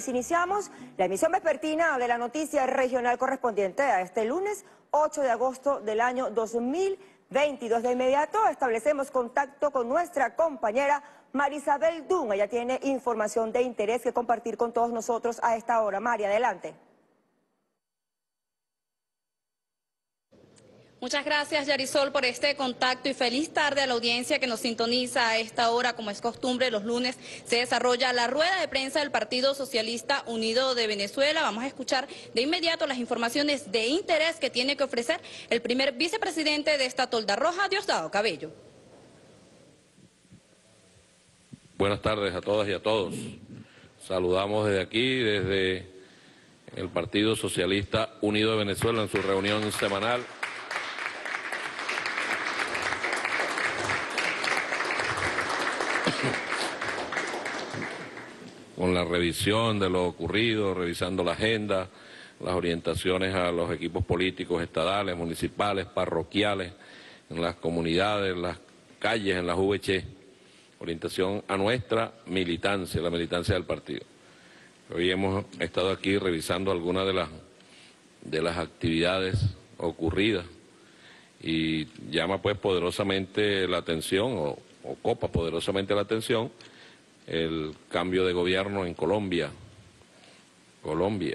país. Iniciamos la emisión vespertina de la noticia regional correspondiente a este lunes 8 de agosto del año 2022. De inmediato establecemos contacto con nuestra compañera Marisabel Dunn. Ella tiene información de interés que compartir con todos nosotros a esta hora. Mari, adelante. Muchas gracias, Yarisol, por este contacto y feliz tarde a la audiencia que nos sintoniza a esta hora. Como es costumbre, los lunes se desarrolla la rueda de prensa del Partido Socialista Unido de Venezuela. Vamos a escuchar de inmediato las informaciones de interés que tiene que ofrecer el primer vicepresidente de esta tolda roja, Diosdado Cabello. Buenas tardes a todas y a todos. Saludamos desde aquí, desde el Partido Socialista Unido de Venezuela en su reunión semanal. Con la revisión de lo ocurrido, revisando la agenda, las orientaciones a los equipos políticos estadales, municipales, parroquiales, en las comunidades, en las calles, en las VC, orientación a nuestra militancia, la militancia del partido. Hoy hemos estado aquí revisando algunas de las actividades ocurridas y llama pues poderosamente la atención, o copa poderosamente la atención, el cambio de gobierno en Colombia. Colombia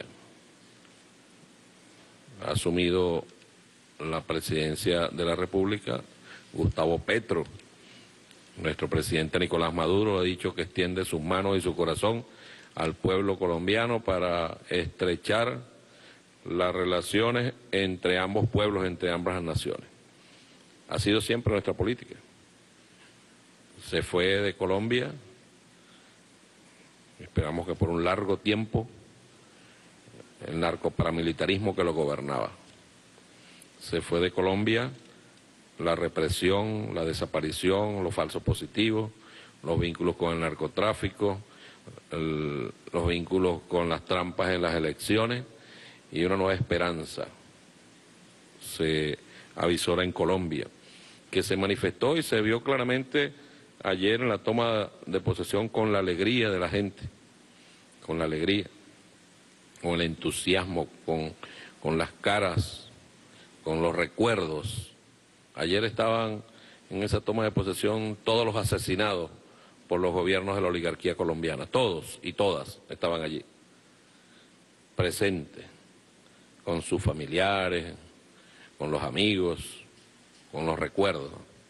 ha asumido la presidencia de la República Gustavo Petro. Nuestro presidente Nicolás Maduro ha dicho que extiende sus manos y su corazón al pueblo colombiano para estrechar las relaciones entre ambos pueblos, entre ambas naciones. Ha sido siempre nuestra política. Se fue de Colombia. Esperamos que por un largo tiempo el narcoparamilitarismo que lo gobernaba. Se fue de Colombia la represión, la desaparición, los falsos positivos, los vínculos con el narcotráfico, los vínculos con las trampas en las elecciones y una nueva esperanza se avisora en Colombia, que se manifestó y se vio claramente ayer en la toma de posesión con la alegría de la gente, con la alegría, con el entusiasmo, con las caras, con los recuerdos. Ayer estaban en esa toma de posesión todos los asesinados por los gobiernos de la oligarquía colombiana, todos y todas estaban allí, presentes, con sus familiares, con los amigos, con los recuerdos.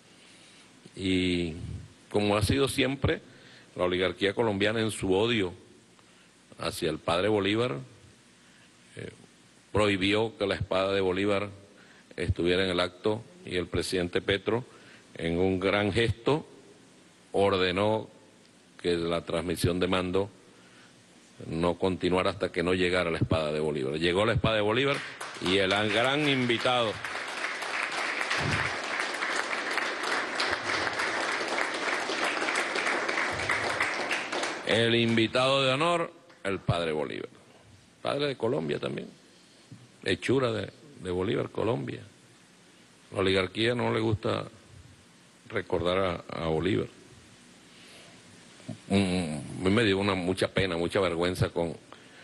Y como ha sido siempre, la oligarquía colombiana en su odio hacia el padre Bolívar, prohibió que la espada de Bolívar estuviera en el acto y el presidente Petro, en un gran gesto, ordenó que la transmisión de mando no continuara hasta que no llegara la espada de Bolívar. Llegó la espada de Bolívar y el gran invitado de honor, el padre Bolívar, padre de Colombia también, hechura de Bolívar, Colombia. La oligarquía no le gusta recordar a Bolívar. Me dio mucha pena, mucha vergüenza con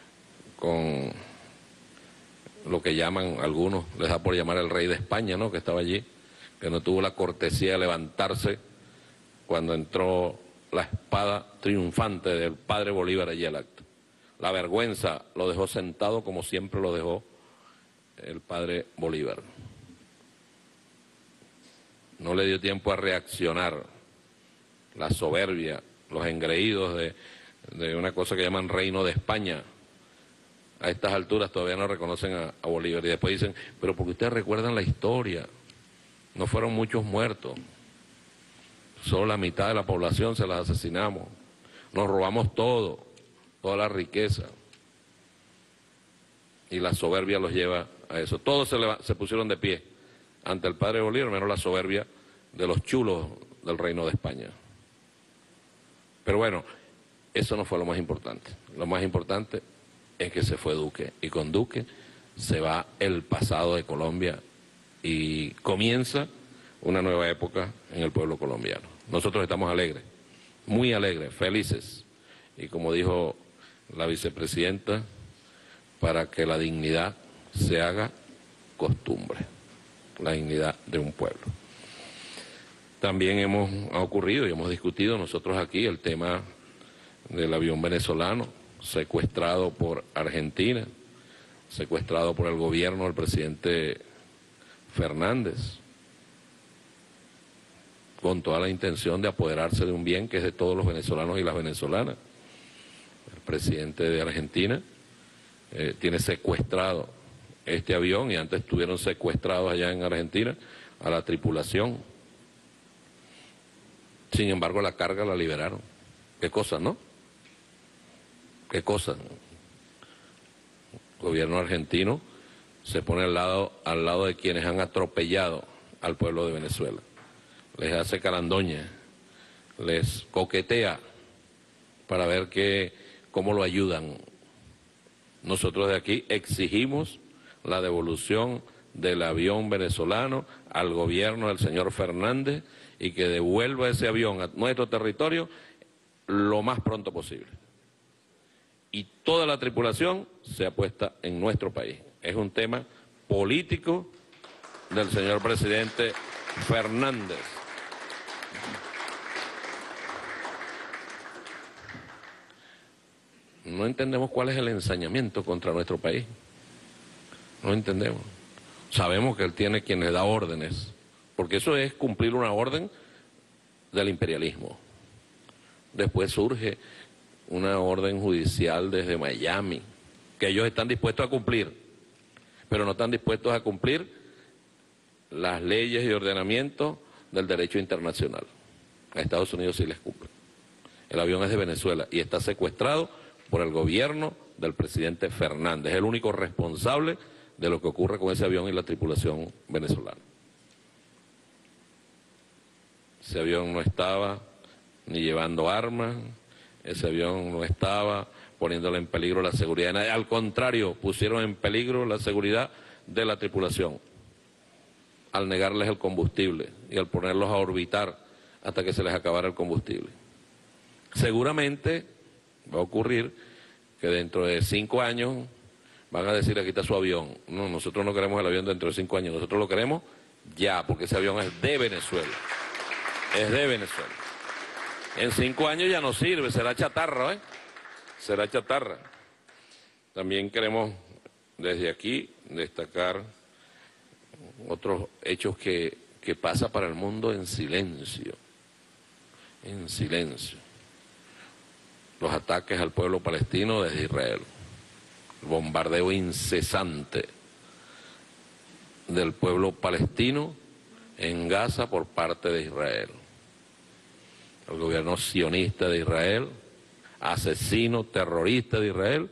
lo que llaman algunos, les da por llamar el rey de España, ¿no?, que estaba allí, que no tuvo la cortesía de levantarse cuando entró la espada triunfante del padre Bolívar allí al acto. La vergüenza lo dejó sentado como siempre lo dejó el padre Bolívar. No le dio tiempo a reaccionar. La soberbia, los engreídos de una cosa que llaman Reino de España, a estas alturas todavía no reconocen a Bolívar. Y después dicen, pero porque ustedes recuerdan la historia, no fueron muchos muertos. Solo la mitad de la población se las asesinamos. Nos robamos todo, toda la riqueza. Y la soberbia los lleva a eso. Todos se pusieron de pie ante el padre Bolívar, menos la soberbia de los chulos del Reino de España. Pero bueno, eso no fue lo más importante. Lo más importante es que se fue Duque. Y con Duque se va el pasado de Colombia y comienza una nueva época en el pueblo colombiano. Nosotros estamos alegres, muy alegres, felices. Y como dijo la vicepresidenta, para que la dignidad se haga costumbre, la dignidad de un pueblo. También ha ocurrido y hemos discutido nosotros aquí el tema del avión venezolano secuestrado por Argentina, secuestrado por el gobierno del presidente Fernández, con toda la intención de apoderarse de un bien que es de todos los venezolanos y las venezolanas. El presidente de Argentina tiene secuestrado este avión y antes estuvieron secuestrados allá en Argentina a la tripulación. Sin embargo, la carga la liberaron. ¿Qué cosa, no? ¿Qué cosa? El gobierno argentino se pone al lado de quienes han atropellado al pueblo de Venezuela. Les hace carandoña, les coquetea para ver cómo lo ayudan. Nosotros de aquí exigimos la devolución del avión venezolano al gobierno del señor Fernández y que devuelva ese avión a nuestro territorio lo más pronto posible. Y toda la tripulación sea puesta en nuestro país. Es un tema político del señor presidente Fernández. No entendemos cuál es el ensañamiento contra nuestro país. No entendemos. Sabemos que él tiene quien le da órdenes, porque eso es cumplir una orden del imperialismo. Después surge una orden judicial desde Miami, que ellos están dispuestos a cumplir, pero no están dispuestos a cumplir las leyes y ordenamientos del derecho internacional. A Estados Unidos sí les cumple. El avión es de Venezuela y está secuestrado por el gobierno del presidente Fernández, es el único responsable de lo que ocurre con ese avión y la tripulación venezolana. Ese avión no estaba ni llevando armas, ese avión no estaba poniéndole en peligro la seguridad de nadie, al contrario, pusieron en peligro la seguridad de la tripulación al negarles el combustible y al ponerlos a orbitar hasta que se les acabara el combustible. Seguramente va a ocurrir que dentro de 5 años van a decir, aquí está su avión. No, nosotros no queremos el avión dentro de 5 años, nosotros lo queremos ya, porque ese avión es de Venezuela. Es de Venezuela. En 5 años ya no sirve, será chatarra, será chatarra. También queremos desde aquí destacar otros hechos que pasa para el mundo en silencio. En silencio. Los ataques al pueblo palestino desde Israel. El bombardeo incesante del pueblo palestino en Gaza por parte de Israel. El gobierno sionista de Israel, asesino, terrorista de Israel,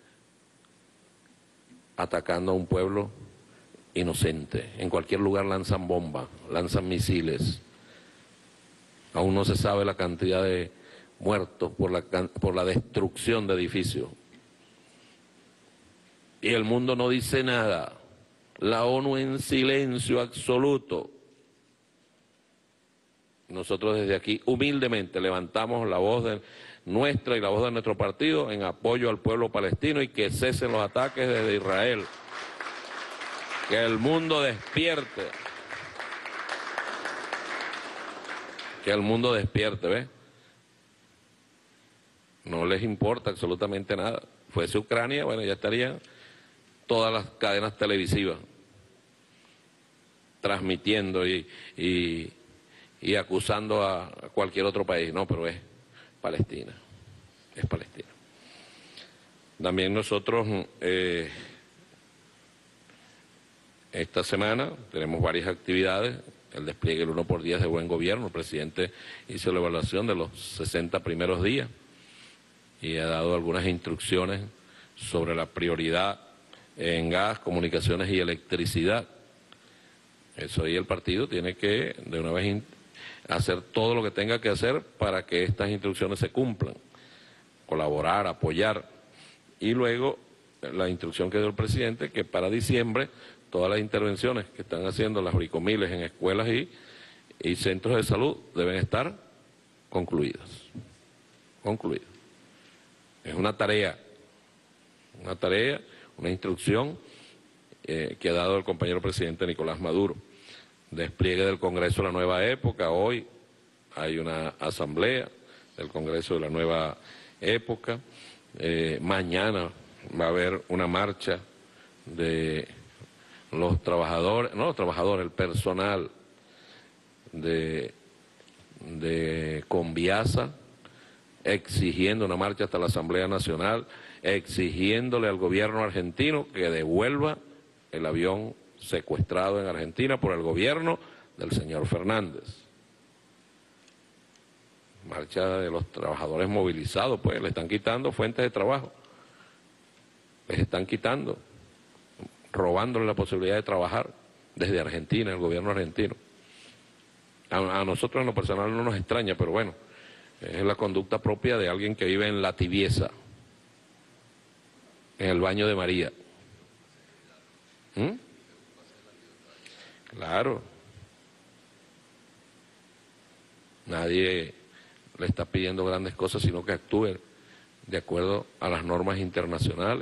atacando a un pueblo inocente. En cualquier lugar lanzan bombas, lanzan misiles. Aún no se sabe la cantidad de muertos por la destrucción de edificios. Y el mundo no dice nada. La ONU en silencio absoluto. Nosotros desde aquí humildemente levantamos la voz nuestra y la voz de nuestro partido en apoyo al pueblo palestino y que cesen los ataques desde Israel. Que el mundo despierte. Que el mundo despierte, ¿ves? No les importa absolutamente nada. Fuese Ucrania, bueno, ya estarían todas las cadenas televisivas transmitiendo y acusando a cualquier otro país. No, pero es Palestina. Es Palestina. También nosotros esta semana tenemos varias actividades. El despliegue del 1 por 10 de buen gobierno. El presidente hizo la evaluación de los 60 primeros días y ha dado algunas instrucciones sobre la prioridad en gas, comunicaciones y electricidad. Eso ahí el partido tiene que de una vez hacer todo lo que tenga que hacer para que estas instrucciones se cumplan. Colaborar, apoyar. Y luego la instrucción que dio el presidente, que para diciembre todas las intervenciones que están haciendo las bricomiles en escuelas y centros de salud deben estar concluidas. Concluidas. Es una tarea una tarea, una instrucción que ha dado el compañero presidente Nicolás Maduro. Despliegue del Congreso de la Nueva Época, hoy hay una asamblea del Congreso de la Nueva Época, mañana va a haber una marcha de los trabajadores, no los trabajadores, el personal de Conviasa, exigiendo una marcha hasta la Asamblea Nacional, exigiéndole al gobierno argentino que devuelva el avión secuestrado en Argentina por el gobierno del señor Fernández. Marcha de los trabajadores movilizados, pues le están quitando fuentes de trabajo, les están quitando, robándole la posibilidad de trabajar desde Argentina, el gobierno argentino. A nosotros en lo personal no nos extraña, pero bueno, es la conducta propia de alguien que vive en la tibieza, en el baño de María. Claro. Nadie le está pidiendo grandes cosas, sino que actúe de acuerdo a las normas internacionales.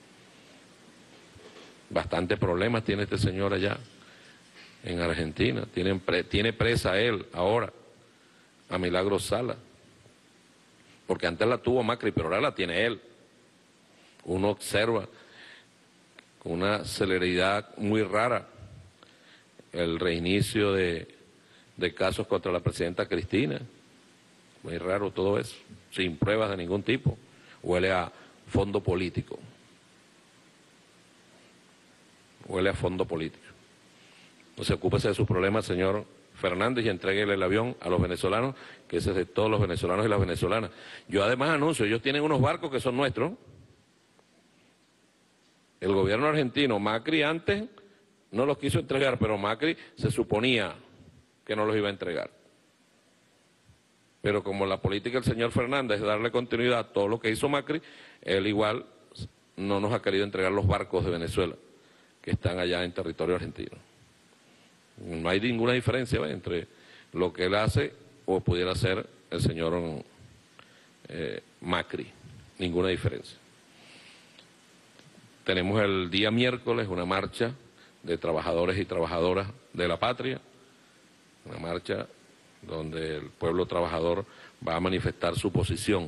Bastante problemas tiene este señor allá en Argentina. Tiene presa él ahora, a Milagros Sala, porque antes la tuvo Macri, pero ahora la tiene él. Uno observa con una celeridad muy rara el reinicio de casos contra la presidenta Cristina. Muy raro todo eso, sin pruebas de ningún tipo. Huele a fondo político. Huele a fondo político. Entonces ocúpese de sus problemas, señor Fernández, y entréguele el avión a los venezolanos, que ese es de todos los venezolanos y las venezolanas. Yo además anuncio, ellos tienen unos barcos que son nuestros. El gobierno argentino, Macri antes no los quiso entregar, pero Macri se suponía que no los iba a entregar. Pero como la política del señor Fernández es darle continuidad a todo lo que hizo Macri, él igual no nos ha querido entregar los barcos de Venezuela, que están allá en territorio argentino. No hay ninguna diferencia, ¿ve?, entre lo que él hace o pudiera hacer el señor Macri. Ninguna diferencia. Tenemos el día miércoles una marcha de trabajadores y trabajadoras de la patria, una marcha donde el pueblo trabajador va a manifestar su posición.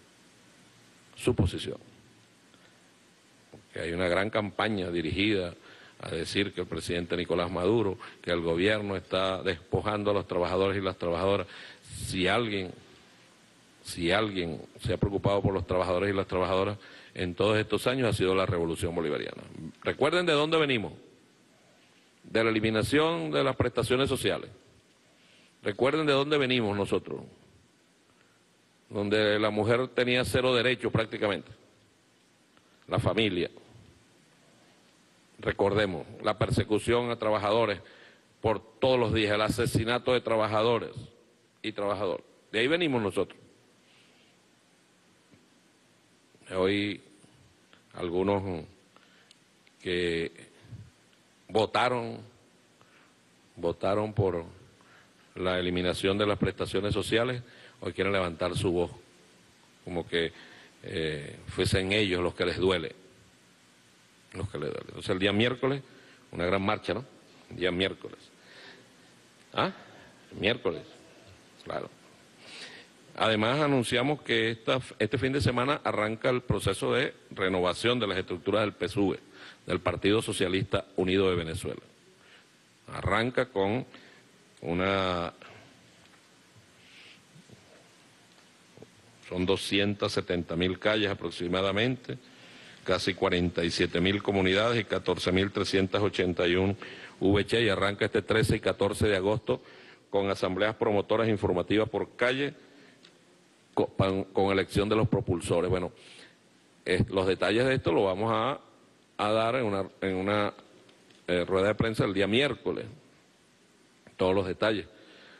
Porque hay una gran campaña dirigida a decir que el presidente Nicolás Maduro, que el gobierno está despojando a los trabajadores y las trabajadoras. Si alguien se ha preocupado por los trabajadores y las trabajadoras en todos estos años, ha sido la Revolución Bolivariana. Recuerden de dónde venimos, de la eliminación de las prestaciones sociales. Recuerden de dónde venimos nosotros, donde la mujer tenía cero derechos prácticamente, la familia. Recordemos la persecución a trabajadores por todos los días, el asesinato de trabajadores y trabajadoras. De ahí venimos nosotros. Hoy algunos que votaron por la eliminación de las prestaciones sociales, hoy quieren levantar su voz, como que fuesen ellos los que les duele. Entonces el día miércoles, una gran marcha, ¿no? El día miércoles. ¿Ah? Miércoles, claro. Además anunciamos que este fin de semana arranca el proceso de renovación de las estructuras del PSUV, del Partido Socialista Unido de Venezuela. Arranca con son 270.000 calles aproximadamente, casi 47.000 comunidades y 14.381 VC, y arranca este 13 y 14 de agosto con asambleas promotoras informativas por calle, con elección de los propulsores. Bueno, los detalles de esto lo vamos a dar en una rueda de prensa el día miércoles, todos los detalles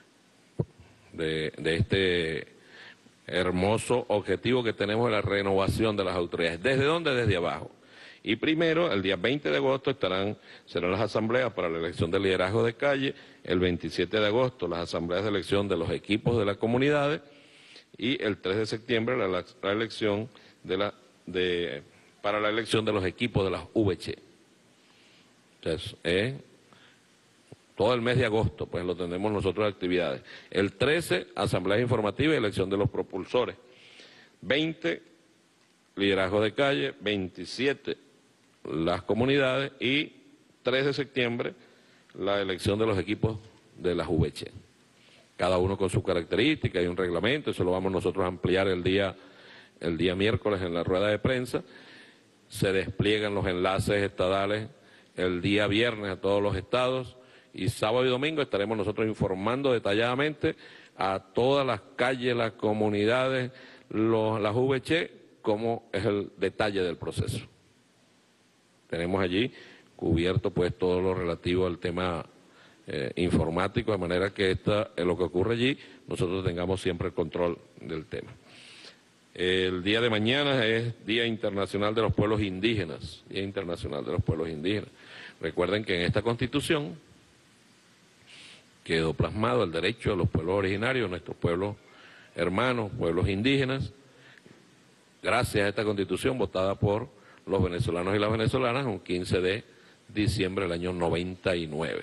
de este hermoso objetivo que tenemos de la renovación de las autoridades. ¿Desde dónde? Desde abajo. Y primero, el día 20 de agosto serán las asambleas para la elección del liderazgo de calle, el 27 de agosto las asambleas de elección de los equipos de las comunidades, y el 3 de septiembre la elección de para la elección de los equipos de las VC. Entonces, todo el mes de agosto, pues lo tenemos nosotros de actividades. El 13, asamblea informativa y elección de los propulsores. 20, liderazgo de calle. 27, las comunidades. Y 3 de septiembre, la elección de los equipos de las VC. Cada uno con sus características, hay un reglamento, eso lo vamos nosotros a ampliar el día miércoles en la rueda de prensa. Se despliegan los enlaces estadales el día viernes a todos los estados y sábado y domingo estaremos nosotros informando detalladamente a todas las calles, las comunidades, las VC, cómo es el detalle del proceso. Tenemos allí cubierto pues todo lo relativo al tema informático, de manera que lo que ocurre allí, nosotros tengamos siempre el control del tema. El día de mañana es Día Internacional de los Pueblos Indígenas, Día Internacional de los Pueblos Indígenas. Recuerden que en esta Constitución quedó plasmado el derecho de los pueblos originarios, nuestros pueblos hermanos, pueblos indígenas, gracias a esta Constitución votada por los venezolanos y las venezolanas un 15 de diciembre del año 99,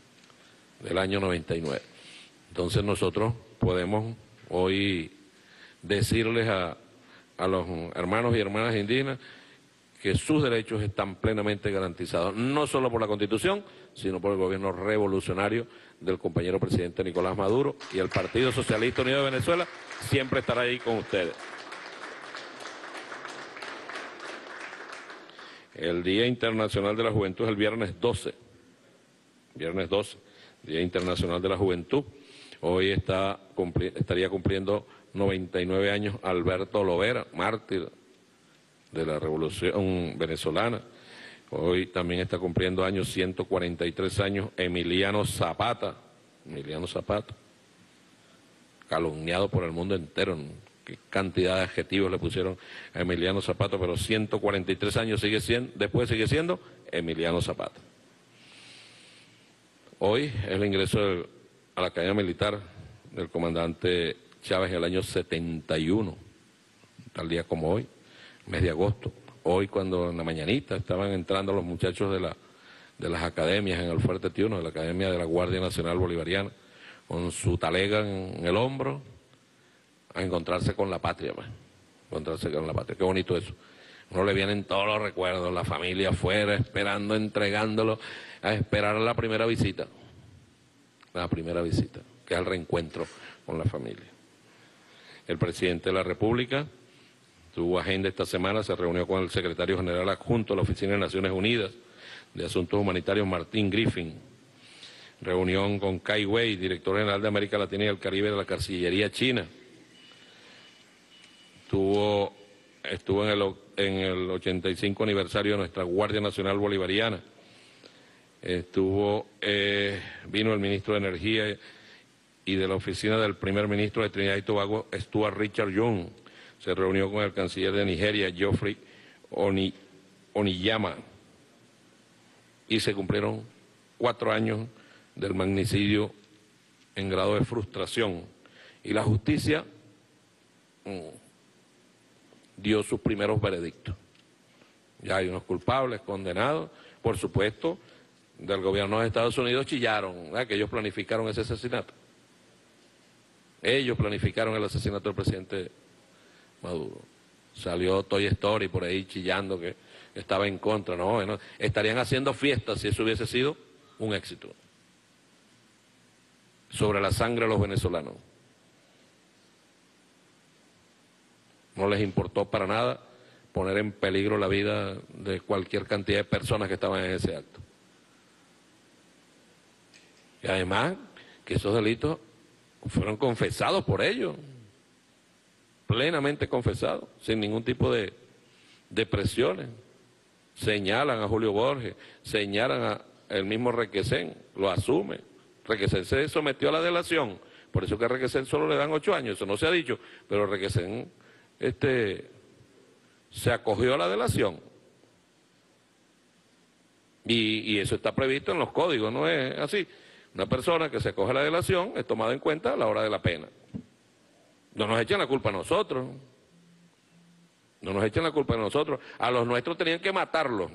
Entonces nosotros podemos hoy decirles a los hermanos y hermanas indígenas que sus derechos están plenamente garantizados, no solo por la Constitución, sino por el gobierno revolucionario del compañero presidente Nicolás Maduro, y el Partido Socialista Unido de Venezuela siempre estará ahí con ustedes. El Día Internacional de la Juventud es el viernes 12, Día Internacional de la Juventud. Hoy estaría cumpliendo 99 años Alberto Lovera, mártir de la Revolución venezolana. Hoy también está cumpliendo años, 143 años, Emiliano Zapata, calumniado por el mundo entero. Qué cantidad de adjetivos le pusieron a Emiliano Zapata, pero 143 años después sigue siendo Emiliano Zapata. Hoy es el ingreso a la Academia Militar del comandante Chávez en el año 71, tal día como hoy, mes de agosto. Hoy, cuando en la mañanita estaban entrando los muchachos de las academias en el Fuerte Tiuno, de la Academia de la Guardia Nacional Bolivariana, con su talega en el hombro, a encontrarse con la patria, Qué bonito eso. Uno le vienen todos los recuerdos, la familia afuera, esperando, entregándolo, a esperar la primera visita, que es el reencuentro con la familia. El presidente de la República tuvo agenda esta semana, se reunió con el secretario general adjunto de la Oficina de Naciones Unidas de Asuntos Humanitarios, Martín Griffin. Reunión con Kai Wei, director general de América Latina y el Caribe de la Cancillería China. Estuvo en el 85 aniversario de nuestra Guardia Nacional Bolivariana. Vino el ministro de Energía y de la oficina del primer ministro de Trinidad y Tobago, Stuart Richard Young. Se reunió con el canciller de Nigeria, Geoffrey Oniyama, y se cumplieron 4 años del magnicidio en grado de frustración. Y la justicia dio sus primeros veredictos. Ya hay unos culpables, condenados, por supuesto, del gobierno de Estados Unidos chillaron, ¿verdad?, que ellos planificaron ese asesinato. Ellos planificaron el asesinato del presidente Maduro. Salió Toy Story por ahí chillando que estaba en contra. No, estarían haciendo fiestas si eso hubiese sido un éxito. Sobre la sangre de los venezolanos. No les importó para nada poner en peligro la vida de cualquier cantidad de personas que estaban en ese acto. Y además, que esos delitos fueron confesados por ellos, plenamente confesados, sin ningún tipo de presiones. Señalan a Julio Borges, señalan al mismo Requesén, lo asume. Requesén se sometió a la delación, por eso que a Requesén solo le dan 8 años, eso no se ha dicho, pero Requesén se acogió a la delación. Y eso está previsto en los códigos, no es así. Una persona que se acoge a la delación es tomada en cuenta a la hora de la pena. No nos echen la culpa a nosotros No nos echen la culpa a nosotros. A los nuestros tenían que matarlos.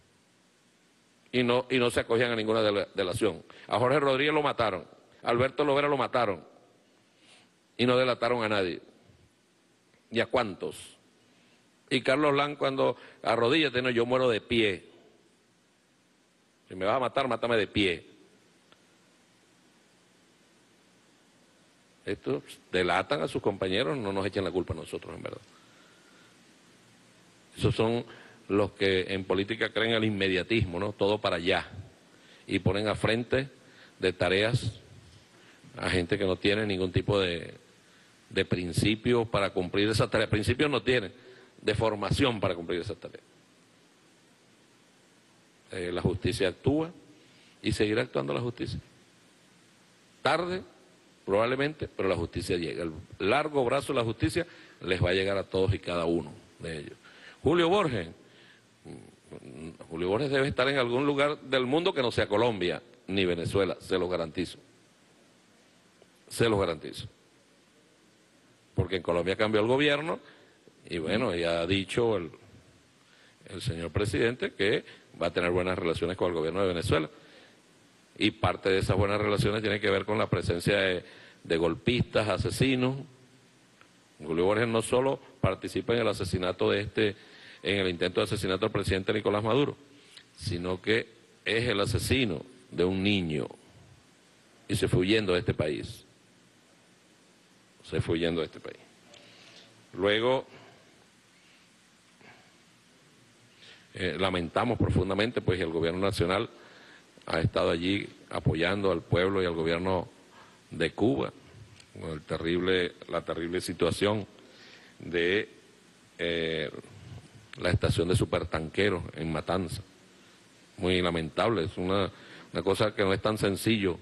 Y no se acogían a ninguna delación. A Jorge Rodríguez lo mataron. A Alberto Lovera lo mataron. Y no delataron a nadie. ¿Y a cuántos? Y Carlos Lang, cuando arrodíllate, no, yo muero de pie. Si me vas a matar, mátame de pie. Estos delatan a sus compañeros, no nos echen la culpa a nosotros, en verdad. Esos son los que en política creen el inmediatismo, ¿no? Todo para allá. Y ponen a frente de tareas a gente que no tiene ningún tipo de principios para cumplir esa tarea. Principios no tienen, de formación para cumplir esa tarea. La justicia actúa y seguirá actuando la justicia. Tarde, probablemente, pero la justicia llega. El largo brazo de la justicia les va a llegar a todos y cada uno de ellos. Julio Borges debe estar en algún lugar del mundo que no sea Colombia ni Venezuela, se lo garantizo. Se los garantizo. Porque en Colombia cambió el gobierno y bueno, ya ha dicho el señor presidente que va a tener buenas relaciones con el gobierno de Venezuela. Y parte de esas buenas relaciones tiene que ver con la presencia de golpistas, asesinos. Julio Borges no solo participa en el asesinato en el intento de asesinato del presidente Nicolás Maduro, sino que es el asesino de un niño y se fue huyendo de este país. Se fue huyendo de este país. Luego, lamentamos profundamente, pues el gobierno nacional ha estado allí apoyando al pueblo y al gobierno de Cuba con la terrible situación de la estación de supertanqueros en Matanza. Muy lamentable, es una cosa que no es tan sencillo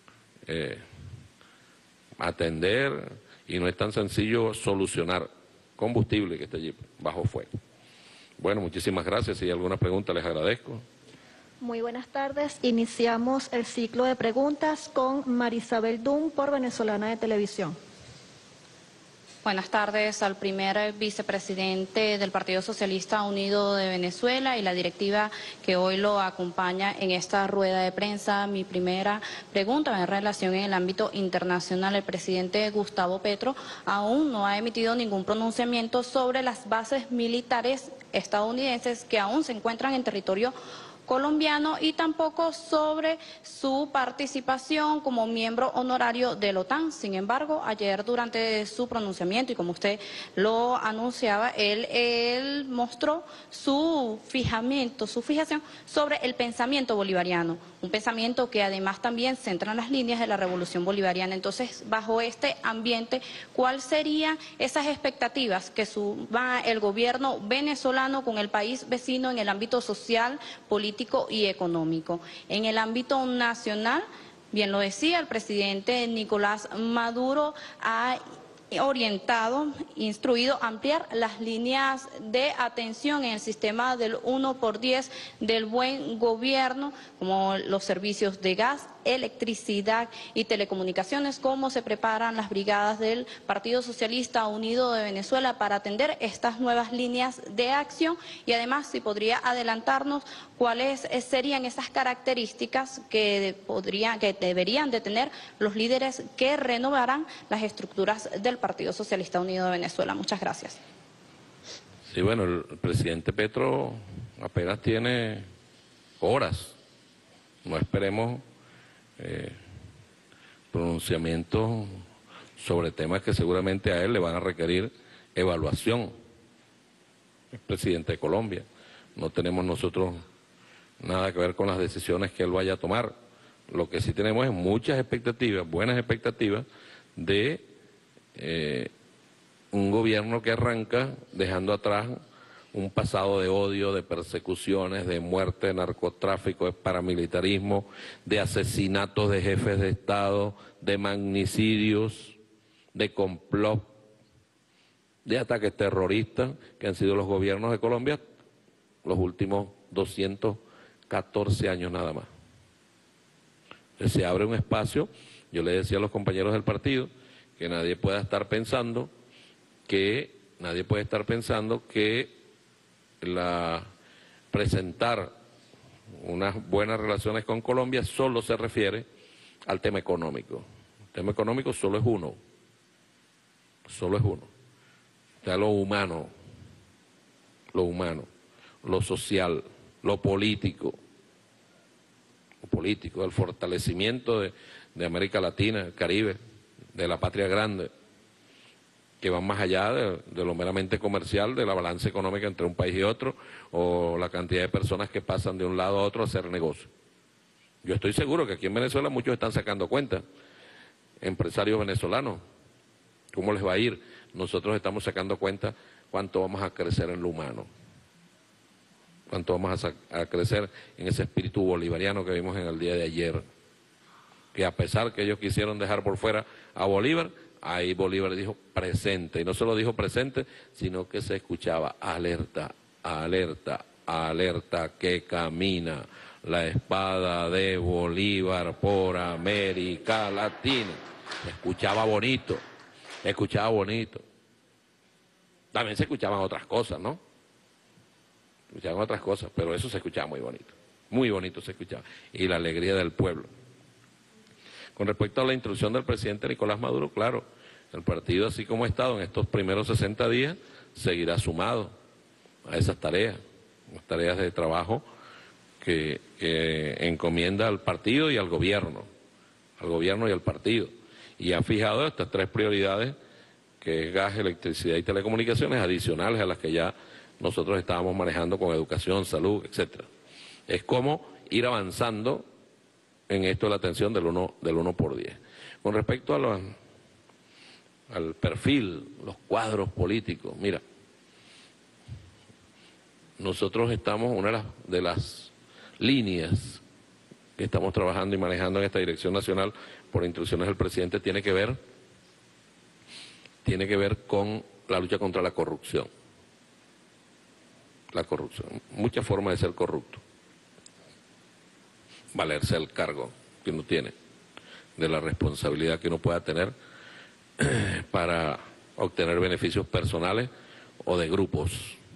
atender y no es tan sencillo solucionar. Combustible que está allí bajo fuego. Bueno, muchísimas gracias. Si hay alguna pregunta les agradezco. Muy buenas tardes. Iniciamos el ciclo de preguntas con Marisabel Dun por Venezolana de Televisión. Buenas tardes al primer vicepresidente del Partido Socialista Unido de Venezuela y la directiva que hoy lo acompaña en esta rueda de prensa. Mi primera pregunta en relación en el ámbito internacional. El presidente Gustavo Petro aún no ha emitido ningún pronunciamiento sobre las bases militares estadounidenses que aún se encuentran en territorio colombiano y tampoco sobre su participación como miembro honorario de la OTAN. Sin embargo, ayer durante su pronunciamiento y como usted lo anunciaba, él mostró su fijación sobre el pensamiento bolivariano, un pensamiento que además también centra en las líneas de la revolución bolivariana. Entonces, bajo este ambiente, ¿cuáles serían esas expectativas que suma el gobierno venezolano con el país vecino en el ámbito social, político y económico? En el ámbito nacional, bien lo decía, el presidente Nicolás Maduro ha instruido ampliar las líneas de atención en el sistema del 1x10 del buen gobierno, como los servicios de gas, electricidad y telecomunicaciones. ¿Cómo se preparan las brigadas del Partido Socialista Unido de Venezuela para atender estas nuevas líneas de acción? Y además, si podría adelantarnos cuáles serían esas características que deberían de tener los líderes que renovarán las estructuras del Partido Socialista Unido de Venezuela. Muchas gracias. Sí, bueno, el presidente Petro apenas tiene horas. No esperemos pronunciamientos sobre temas que seguramente a él le van a requerir evaluación. Es presidente de Colombia. No tenemos nosotros nada que ver con las decisiones que él vaya a tomar. Lo que sí tenemos es muchas expectativas, buenas expectativas de un gobierno que arranca dejando atrás un pasado de odio, de persecuciones, de muerte, de narcotráfico, de paramilitarismo, de asesinatos de jefes de Estado, de magnicidios, de complot, de ataques terroristas que han sido los gobiernos de Colombia los últimos 214 años nada más. Entonces, se abre un espacio, yo le decía a los compañeros del partido, que nadie pueda estar pensando que nadie puede estar pensando que presentar unas buenas relaciones con Colombia solo se refiere al tema económico. El tema económico solo es uno. Está lo humano, lo social, lo político, el fortalecimiento de América Latina, el Caribe, de la patria grande, que van más allá de lo meramente comercial, de la balanza económica entre un país y otro, o la cantidad de personas que pasan de un lado a otro a hacer negocio. Yo estoy seguro que aquí en Venezuela muchos están sacando cuenta, empresarios venezolanos, ¿cómo les va a ir? Nosotros estamos sacando cuenta cuánto vamos a crecer en lo humano, cuánto vamos a crecer en ese espíritu bolivariano que vimos en el día de ayer, que a pesar que ellos quisieron dejar por fuera a Bolívar, ahí Bolívar dijo presente, y no solo dijo presente, sino que se escuchaba alerta, alerta, alerta, que camina la espada de Bolívar por América Latina. Se escuchaba bonito, También se escuchaban otras cosas, ¿no? Escuchaban otras cosas, pero eso se escuchaba muy bonito se escuchaba, y la alegría del pueblo. Con respecto a la instrucción del presidente Nicolás Maduro, claro, el partido, así como ha estado en estos primeros 60 días, seguirá sumado a esas tareas, las tareas de trabajo que encomienda al partido y al gobierno y al partido. Y ha fijado estas 3 prioridades, que es gas, electricidad y telecomunicaciones, adicionales a las que ya nosotros estábamos manejando con educación, salud, etcétera. Es como ir avanzando en esto de la atención del 1 por 10. Con respecto al perfil, los cuadros políticos, mira, nosotros estamos, una de las líneas que estamos trabajando y manejando en esta dirección nacional por instrucciones del presidente tiene que ver con la lucha contra la corrupción. Muchas formas de ser corrupto. Valerse el cargo que uno tiene, de la responsabilidad que uno pueda tener para obtener beneficios personales o de grupos.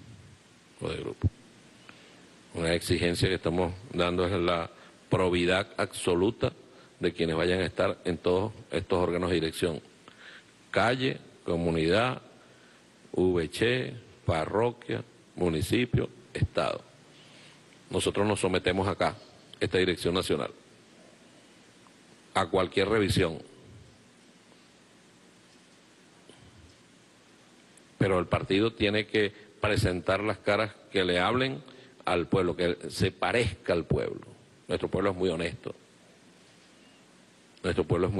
Una exigencia que estamos dando es la probidad absoluta de quienes vayan a estar en todos estos órganos de dirección. Calle, comunidad, VC, parroquia, municipio, Estado. Nosotros nos sometemos acá, esta dirección nacional, a cualquier revisión. Pero el partido tiene que presentar las caras que le hablen al pueblo, que se parezca al pueblo. Nuestro pueblo es muy honesto. Nuestro pueblo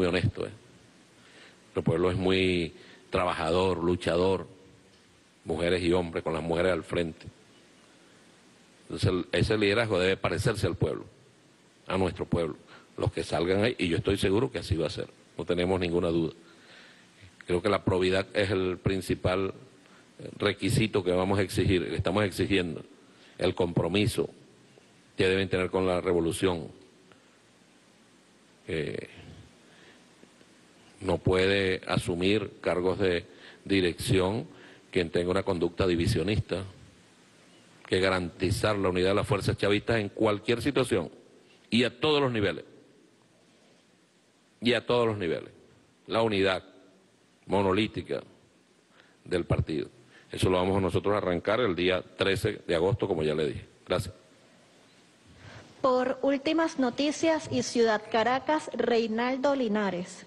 es muy trabajador, luchador, mujeres y hombres, con las mujeres al frente. Entonces ese liderazgo debe parecerse al pueblo, a nuestro pueblo, los que salgan ahí, y yo estoy seguro que así va a ser, no tenemos ninguna duda. Creo que la probidad es el principal requisito que vamos a exigir, que estamos exigiendo, el compromiso que deben tener con la revolución. No puede asumir cargos de dirección quien tenga una conducta divisionista, que garantizar la unidad de las fuerzas chavistas en cualquier situación y a todos los niveles. La unidad monolítica del partido. Eso lo vamos nosotros a arrancar el día 13 de agosto, como ya le dije. Gracias. Por últimas noticias y Ciudad Caracas, Reinaldo Linares.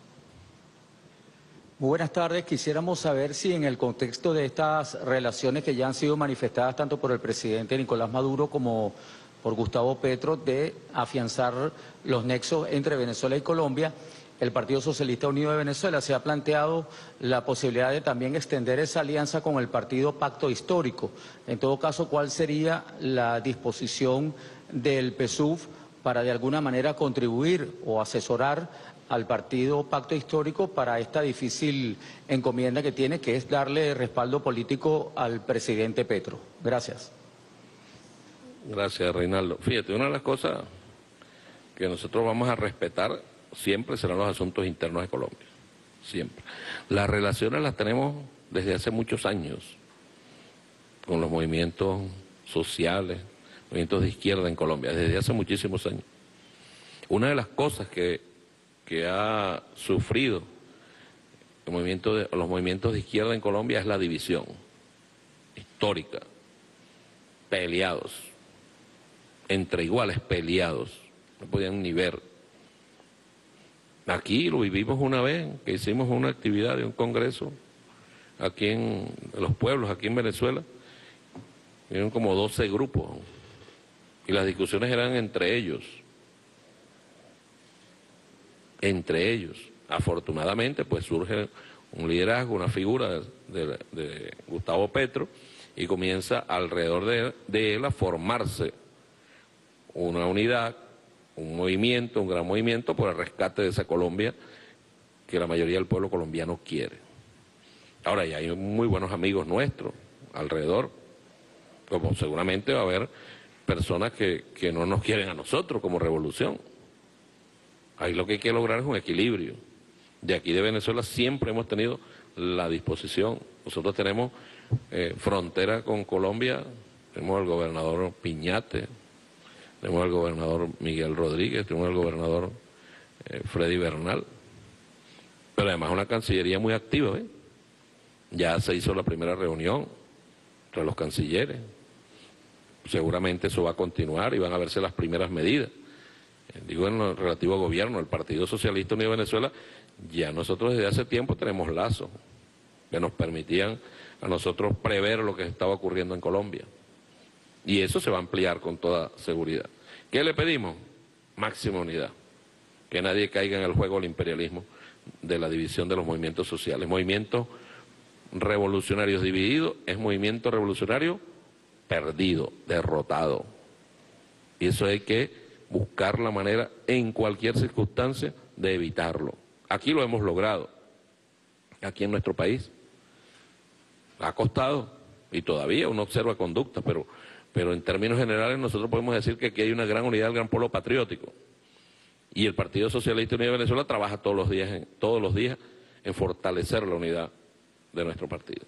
Muy buenas tardes. Quisiéramos saber si en el contexto de estas relaciones que ya han sido manifestadas tanto por el presidente Nicolás Maduro como por Gustavo Petro de afianzar los nexos entre Venezuela y Colombia, el Partido Socialista Unido de Venezuela se ha planteado la posibilidad de también extender esa alianza con el Partido Pacto Histórico. En todo caso, ¿cuál sería la disposición del PSUV para de alguna manera contribuir o asesorar al Partido Pacto Histórico para esta difícil encomienda que tiene, que es darle respaldo político al presidente Petro? Gracias. Gracias, Reinaldo. Fíjate, una de las cosas que nosotros vamos a respetar siempre serán los asuntos internos de Colombia, siempre. Las relaciones las tenemos desde hace muchos años con los movimientos sociales, movimientos de izquierda en Colombia, desde hace muchísimos años. Una de las cosas que ha sufrido los movimientos de izquierda en Colombia es la división histórica, peleados, entre iguales peleados, no podían ni ver. Aquí lo vivimos una vez, que hicimos una actividad de un congreso aquí en los pueblos, aquí en Venezuela, vieron como 12 grupos, y las discusiones eran entre ellos. Afortunadamente, pues surge un liderazgo, una figura de Gustavo Petro, y comienza alrededor de él a formarse una unidad, un movimiento, un gran movimiento por el rescate de esa Colombia que la mayoría del pueblo colombiano quiere. Ahora, ya hay muy buenos amigos nuestros alrededor, como seguramente va a haber personas que no nos quieren a nosotros como revolución. Ahí lo que hay que lograr es un equilibrio. De aquí de Venezuela siempre hemos tenido la disposición. Nosotros tenemos frontera con Colombia, tenemos al gobernador Piñate, tenemos al gobernador Miguel Rodríguez, tenemos al gobernador Freddy Bernal, pero además una cancillería muy activa, ¿eh? Ya se hizo la primera reunión entre los cancilleres, seguramente eso va a continuar y van a verse las primeras medidas. Digo, en lo relativo al gobierno, el Partido Socialista Unido de Venezuela, ya nosotros desde hace tiempo tenemos lazos que nos permitían a nosotros prever lo que estaba ocurriendo en Colombia. Y eso se va a ampliar con toda seguridad. ¿Qué le pedimos? Máxima unidad. Que nadie caiga en el juego del imperialismo, de la división de los movimientos sociales. Movimientos revolucionarios divididos es movimiento revolucionario perdido, derrotado. Y eso hay que buscar la manera en cualquier circunstancia de evitarlo. Aquí lo hemos logrado, aquí en nuestro país. Ha costado y todavía uno observa conductas, pero en términos generales nosotros podemos decir que aquí hay una gran unidad del gran pueblo patriótico. Y el Partido Socialista Unido de Venezuela trabaja todos los días en fortalecer la unidad de nuestro partido.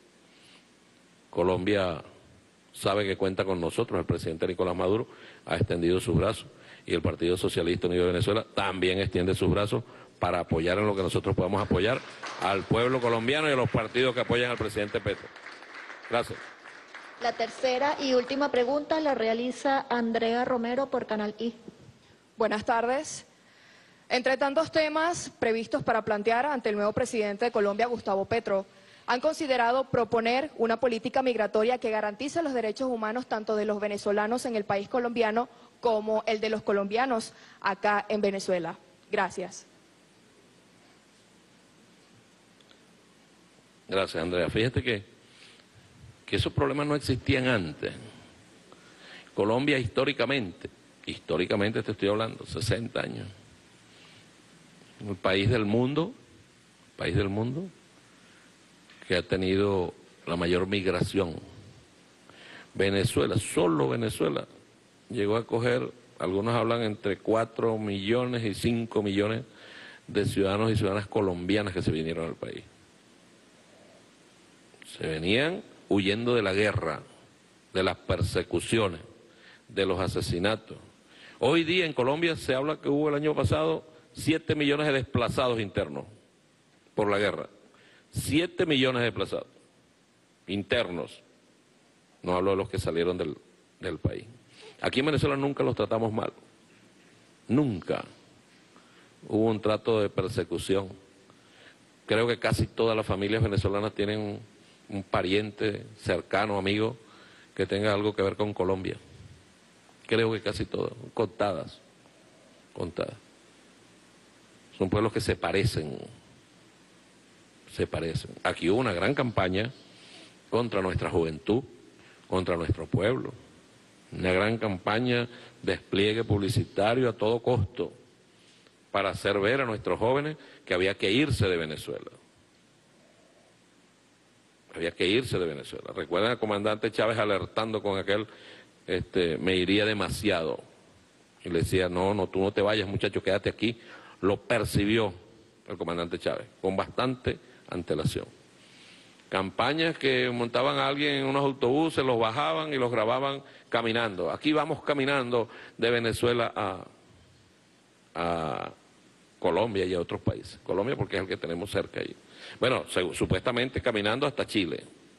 Colombia sabe que cuenta con nosotros, el presidente Nicolás Maduro ha extendido sus brazos y el Partido Socialista Unido de Venezuela también extiende sus brazos para apoyar en lo que nosotros podamos apoyar al pueblo colombiano y a los partidos que apoyan al presidente Petro. Gracias. La tercera y última pregunta la realiza Andrea Romero por Canal I. Buenas tardes. Entre tantos temas previstos para plantear ante el nuevo presidente de Colombia, Gustavo Petro, ¿han considerado proponer una política migratoria que garantice los derechos humanos tanto de los venezolanos en el país colombiano como el de los colombianos acá en Venezuela? Gracias. Gracias, Andrea. Fíjate que esos problemas no existían antes. Colombia históricamente te estoy hablando, 60 años. El país del mundo que ha tenido la mayor migración. Venezuela, solo Venezuela, llegó a acoger, algunos hablan entre 4 millones y 5 millones de ciudadanos y ciudadanas colombianas que se vinieron al país. Se venían huyendo de la guerra, de las persecuciones, de los asesinatos. Hoy día en Colombia se habla que hubo el año pasado 7 millones de desplazados internos por la guerra. 7 millones de desplazados internos. No hablo de los que salieron del país. Aquí en Venezuela nunca los tratamos mal. Nunca hubo un trato de persecución. Creo que casi todas las familias venezolanas tienen un pariente cercano, amigo, que tenga algo que ver con Colombia. Creo que casi todas, contadas. Son pueblos que se parecen. Aquí hubo una gran campaña contra nuestra juventud, contra nuestro pueblo. Una gran campaña, despliegue publicitario a todo costo para hacer ver a nuestros jóvenes que había que irse de Venezuela. Recuerdan al comandante Chávez alertando con aquel, me iría demasiado. Y le decía, no, tú no te vayas, muchacho, quédate aquí. Lo percibió el comandante Chávez con bastante antelación. Campañas que montaban a alguien en unos autobuses, los bajaban y los grababan caminando. Aquí vamos caminando de Venezuela a Colombia y a otros países. Colombia porque es el que tenemos cerca ahí. Bueno, supuestamente caminando hasta Chile.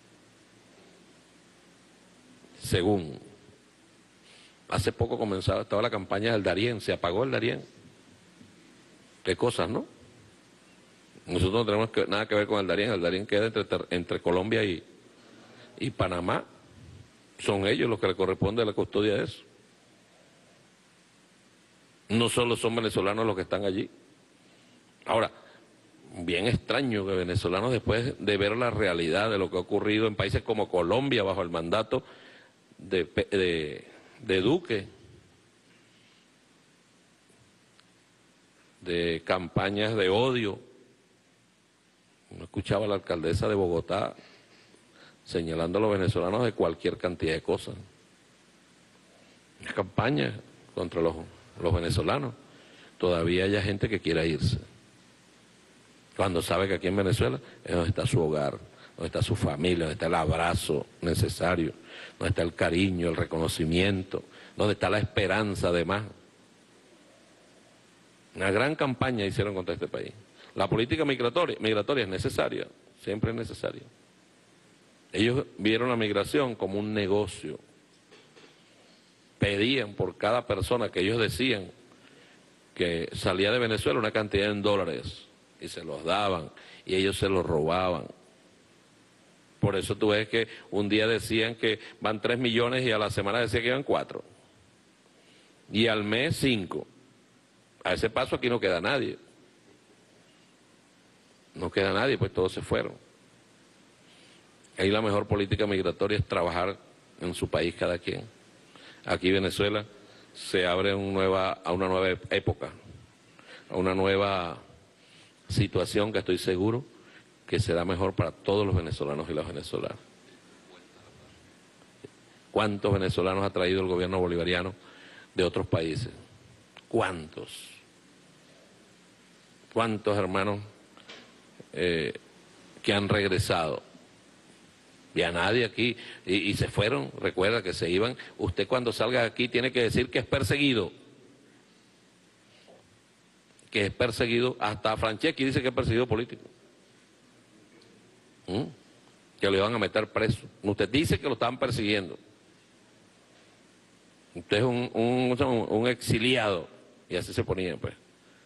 Según. Hace poco estaba la campaña del Darién, se apagó el Darién. Qué cosas, ¿no? Nosotros no tenemos nada que ver con el Darién queda entre Colombia y Panamá. Son ellos los que le corresponde la custodia de eso. No solo son venezolanos los que están allí. Ahora, bien extraño que venezolanos, después de ver la realidad de lo que ha ocurrido en países como Colombia bajo el mandato de Duque, de campañas de odio. Uno escuchaba a la alcaldesa de Bogotá señalando a los venezolanos de cualquier cantidad de cosas. Una campaña contra los venezolanos. Todavía hay gente que quiera irse, cuando sabe que aquí en Venezuela es donde está su hogar, donde está su familia, donde está el abrazo necesario, donde está el cariño, el reconocimiento, donde está la esperanza además. Una gran campaña hicieron contra este país. La política migratoria es necesaria, siempre es necesaria. Ellos vieron la migración como un negocio. Pedían por cada persona que ellos decían que salía de Venezuela una cantidad en dólares y se los daban y ellos se los robaban. Por eso tú ves que un día decían que van 3 millones y a la semana decían que iban 4. Y al mes 5. A ese paso aquí no queda nadie. No queda nadie, pues todos se fueron. Ahí la mejor política migratoria es trabajar en su país cada quien. Aquí Venezuela se abre a una nueva época, a una nueva situación que estoy seguro que será mejor para todos los venezolanos y las venezolanas. ¿Cuántos venezolanos ha traído el gobierno bolivariano de otros países? ¿Cuántos? ¿Cuántos hermanos que han regresado? Y a nadie aquí, y se fueron, recuerda que se iban. Usted cuando salga de aquí tiene que decir que es perseguido. Que es perseguido, hasta Franceschi dice que es perseguido político. Que lo iban a meter preso. Usted dice que lo estaban persiguiendo. Usted es un exiliado. Y así se ponía, pues.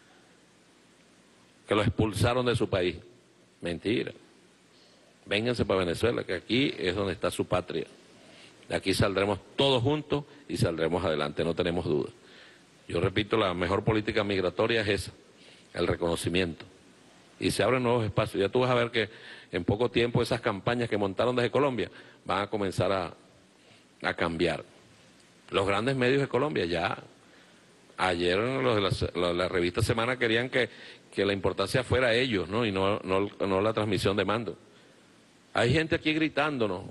Que lo expulsaron de su país. Mentira. Vénganse para Venezuela, que aquí es donde está su patria. De aquí saldremos todos juntos y saldremos adelante, no tenemos duda. Yo repito, la mejor política migratoria es esa, el reconocimiento. Y se abren nuevos espacios. Ya tú vas a ver que en poco tiempo esas campañas que montaron desde Colombia van a comenzar a cambiar. Los grandes medios de Colombia ya, ayer los de la revista Semana querían que la importancia fuera ellos, ¿no? Y no la transmisión de mando. Hay gente aquí gritándonos,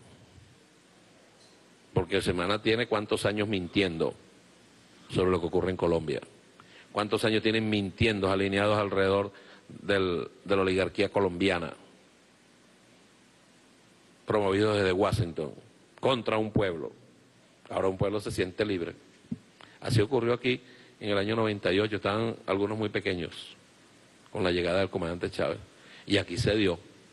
porque Semana tiene cuántos años mintiendo sobre lo que ocurre en Colombia. ¿Cuántos años tienen mintiendo alineados alrededor de la oligarquía colombiana? Promovidos desde Washington, contra un pueblo. Ahora un pueblo se siente libre. Así ocurrió aquí en el año 98, estaban algunos muy pequeños, con la llegada del comandante Chávez. Y aquí se dio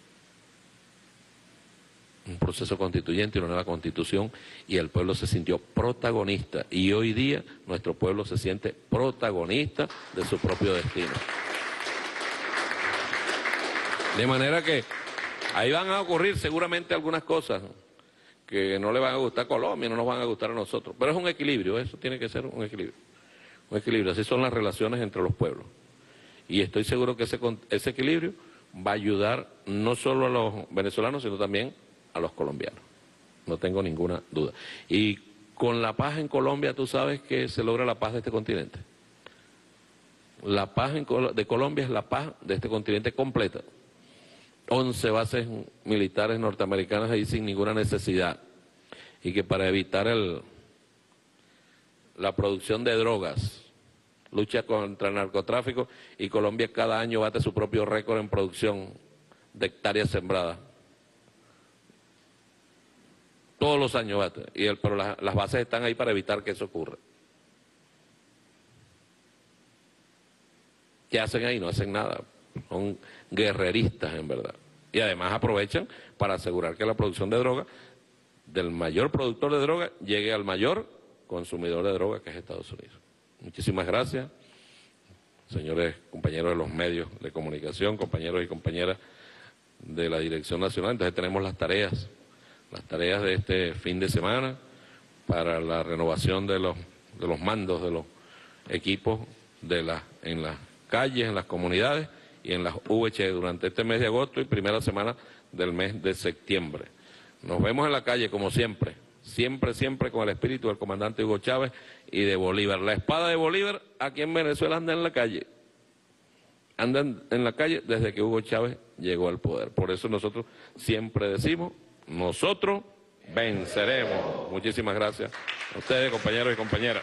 un proceso constituyente y una nueva constitución, y el pueblo se sintió protagonista. Y hoy día nuestro pueblo se siente protagonista de su propio destino. De manera que ahí van a ocurrir seguramente algunas cosas que no le van a gustar a Colombia, no nos van a gustar a nosotros. Pero es un equilibrio, eso tiene que ser un equilibrio. Un equilibrio, así son las relaciones entre los pueblos. Y estoy seguro que ese equilibrio va a ayudar no solo a los venezolanos, sino también a los colombianos. No tengo ninguna duda. Y con la paz en Colombia, tú sabes que se logra la paz de este continente. La paz de Colombia es la paz de este continente completa. 11 bases militares norteamericanas ahí sin ninguna necesidad. Y que para evitar la producción de drogas, lucha contra el narcotráfico, y Colombia cada año bate su propio récord en producción de hectáreas sembradas. todos los años, pero las bases están ahí para evitar que eso ocurra. ¿Qué hacen ahí? No hacen nada, son guerreristas en verdad. Y además aprovechan para asegurar que la producción de droga, del mayor productor de droga, llegue al mayor consumidor de droga, que es Estados Unidos. Muchísimas gracias, señores compañeros de los medios de comunicación, compañeros y compañeras de la Dirección Nacional. Entonces tenemos las tareas de este fin de semana para la renovación de los mandos de los equipos en las calles, en las comunidades y en las VH durante este mes de agosto y primera semana del mes de septiembre. Nos vemos en la calle como siempre, siempre con el espíritu del comandante Hugo Chávez y de Bolívar. La espada de Bolívar aquí en Venezuela anda en la calle. Andan en la calle desde que Hugo Chávez llegó al poder. Por eso nosotros siempre decimos, nosotros venceremos. Muchísimas gracias a ustedes, compañeros y compañeras.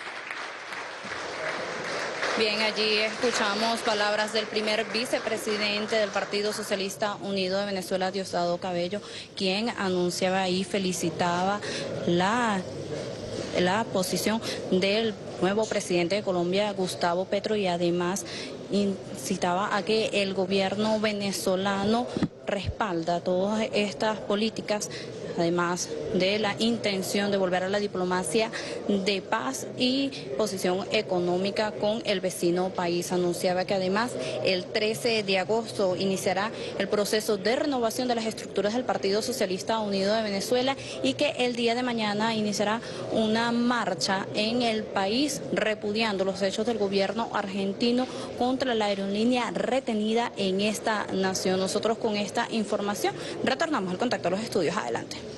Bien, allí escuchamos palabras del primer vicepresidente del Partido Socialista Unido de Venezuela, Diosdado Cabello, quien anunciaba y felicitaba la posición del nuevo presidente de Colombia, Gustavo Petro, y además incitaba a que el gobierno venezolano respalda todas estas políticas, además de la intención de volver a la diplomacia de paz y posición económica con el vecino país. Anunciaba que además el 13 de agosto iniciará el proceso de renovación de las estructuras del Partido Socialista Unido de Venezuela y que el día de mañana iniciará una marcha en el país repudiando los hechos del gobierno argentino contra la aerolínea retenida en esta nación. Nosotros con esta información retornamos al contacto a los estudios. Adelante.